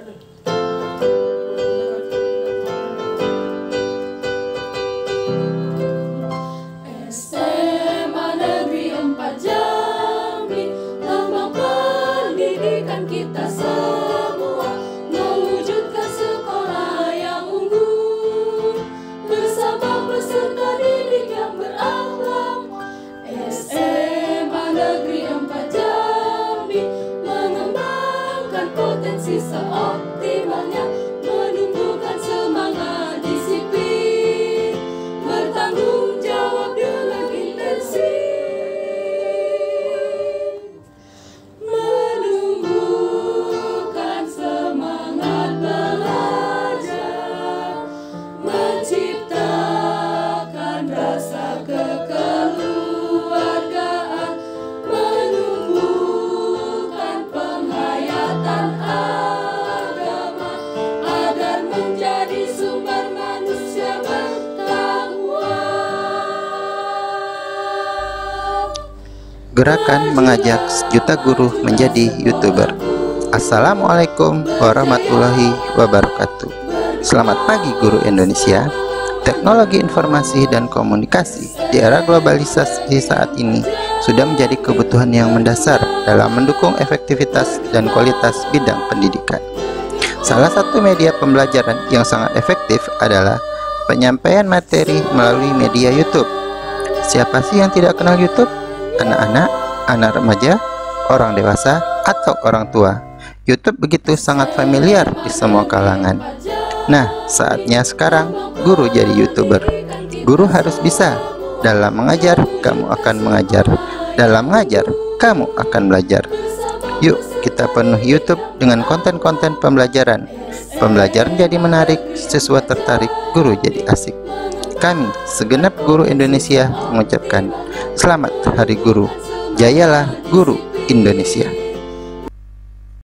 SMA Negeri 4 Jambi, lambang pendidikan kita semua, mewujudkan sekolah yang unggul bersama peserta didik yang berakhlak. SMA Negeri 4 Jambi mengembangkan potensi seoptimalnya, menumbuhkan semangat disiplin, bertanggung jawab dengan intensif, menumbuhkan semangat belajar, menciptakan rasa kekeluargaan, menumbuhkan penghayatan agama agar menjadi sumber manusia bertakwa. Gerakan mengajak sejuta guru menjadi YouTuber. Assalamualaikum warahmatullahi wabarakatuh. Selamat pagi guru Indonesia. Teknologi informasi dan komunikasi di era globalisasi saat ini sudah menjadi kebutuhan yang mendasar dalam mendukung efektivitas dan kualitas bidang pendidikan. Salah satu media pembelajaran yang sangat efektif adalah penyampaian materi melalui media YouTube. Siapa sih yang tidak kenal YouTube? Anak-anak, anak remaja, orang dewasa, atau orang tua. YouTube begitu sangat familiar di semua kalangan. Nah, saatnya sekarang guru jadi YouTuber. Guru harus bisa. Dalam mengajar, kamu akan mengajar. Dalam mengajar, kamu akan belajar. Yuk, kita penuhi YouTube dengan konten-konten pembelajaran. Pembelajaran jadi menarik, siswa tertarik, guru jadi asik. Kami, segenap guru Indonesia, mengucapkan Selamat Hari Guru. Jayalah guru Indonesia.